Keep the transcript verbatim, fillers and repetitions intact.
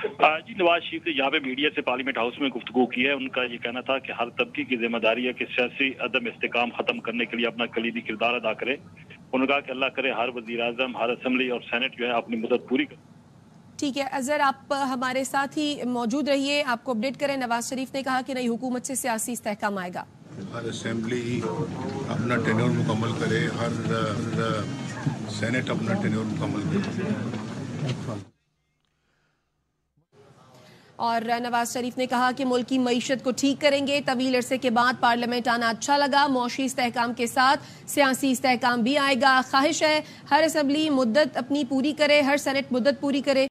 जी नवाज शरीफ ने यहाँ पे मीडिया से पार्लियामेंट हाउस में गुफ्तगू की है। उनका ये कहना था कि हर तबके की जिम्मेदारी है कि सियासी अदम इस्तेकाम खत्म करने के लिए अपना कलीदी किरदार अदा करे। उन्होंने कहा कि अल्लाह करे हर वजीर आजम, हर असम्बली और सेनेट जो है अपनी मदद पूरी करे। ठीक है अजहर, आप हमारे साथ ही मौजूद रहिए, आपको अपडेट करें। नवाज शरीफ ने कहा कि नई हुकूमत से सियासी इस्तेहकाम आएगा। हर असम्बली अपना टेन्योर मुकम्मल करे, हर सेनेट अपना टेन्योर मुकम्मल करे। और नवाज शरीफ ने कहा कि मुल्क की मईशत को ठीक करेंगे। तवील अरसे के बाद पार्लियामेंट आना अच्छा लगा। मौशी इस्तेहकाम के साथ सियासी इस्तेहकाम भी आएगा। ख्वाहिश है हर असम्बली मुद्दत अपनी पूरी करे, हर सेनेट मुद्दत पूरी करे।